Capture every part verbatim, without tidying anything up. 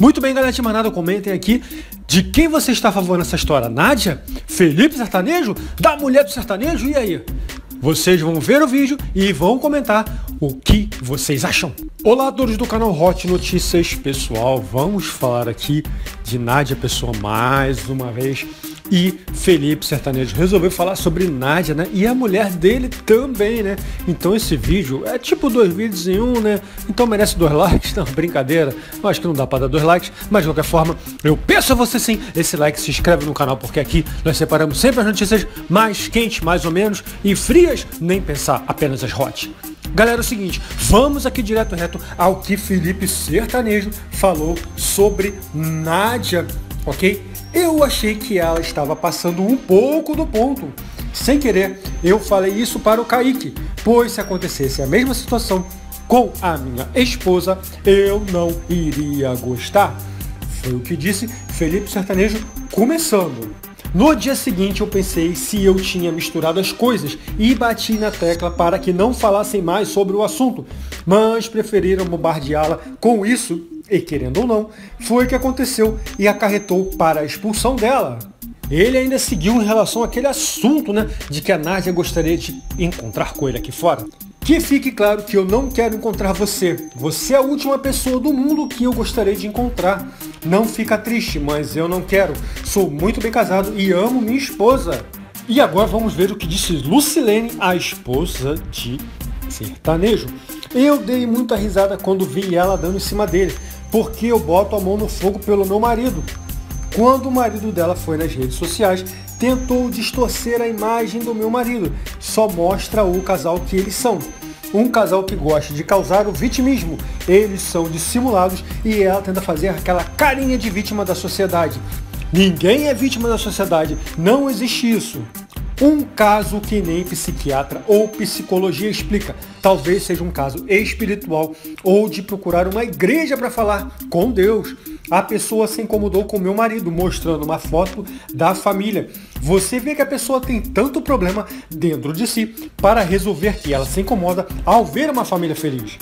Muito bem, galera, de manada, comentem aqui de quem você está a favor nessa história. Nádia? Felipe Sertanejo? Da mulher do sertanejo? E aí? Vocês vão ver o vídeo e vão comentar o que vocês acham. Olá a todos do canal Hot Notícias, pessoal. Vamos falar aqui de Nádia Pessoa mais uma vez. E Felipe Sertanejo resolveu falar sobre Nádia, né? E a mulher dele também, né? Então esse vídeo é tipo dois vídeos em um, né? Então merece dois likes, não, brincadeira. Eu acho que não dá pra dar dois likes, mas de qualquer forma, eu peço a você sim, esse like, se inscreve no canal, porque aqui nós separamos sempre as notícias mais quentes, mais ou menos, e frias, nem pensar, apenas as hot. Galera, é o seguinte, vamos aqui direto reto ao que Felipe Sertanejo falou sobre Nádia, ok? Eu achei que ela estava passando um pouco do ponto. Sem querer, eu falei isso para o Kaique, pois se acontecesse a mesma situação com a minha esposa, eu não iria gostar. Foi o que disse Felipe Sertanejo começando. No dia seguinte eu pensei se eu tinha misturado as coisas e bati na tecla para que não falassem mais sobre o assunto, mas preferiram bombardeá-la com isso. E querendo ou não, foi o que aconteceu e acarretou para a expulsão dela. Ele ainda seguiu em relação àquele assunto, né, de que a Nádia gostaria de encontrar com ele aqui fora. Que fique claro que eu não quero encontrar você. Você é a última pessoa do mundo que eu gostaria de encontrar. Não fica triste, mas eu não quero. Sou muito bem casado e amo minha esposa. E agora vamos ver o que disse Lucilene, a esposa de Sertanejo. Eu dei muita risada quando vi ela dando em cima dele, porque eu boto a mão no fogo pelo meu marido. Quando o marido dela foi nas redes sociais, tentou distorcer a imagem do meu marido. Só mostra o casal que eles são. Um casal que gosta de causar o vitimismo. Eles são dissimulados e ela tenta fazer aquela carinha de vítima da sociedade. Ninguém é vítima da sociedade, não existe isso. Um caso que nem psiquiatra ou psicologia explica. Talvez seja um caso espiritual ou de procurar uma igreja para falar com Deus. A pessoa se incomodou com meu marido, mostrando uma foto da família. Você vê que a pessoa tem tanto problema dentro de si para resolver que ela se incomoda ao ver uma família feliz.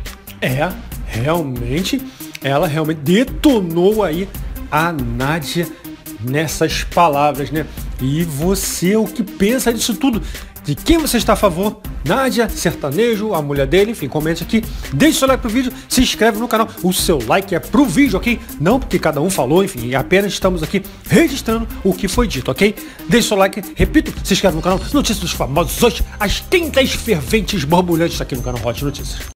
É, realmente, ela realmente detonou aí a Nádia nessas palavras, né? E você, o que pensa disso tudo? De quem você está a favor? Nádia, Sertanejo, a mulher dele, enfim, comente aqui, deixe seu like pro vídeo, se inscreve no canal, o seu like é pro vídeo, ok? Não porque cada um falou, enfim, apenas estamos aqui registrando o que foi dito, ok? Deixe seu like, repito, se inscreve no canal, Notícias dos Famosos, hoje, as quintas ferventes borbulhantes aqui no canal Hot Notícias.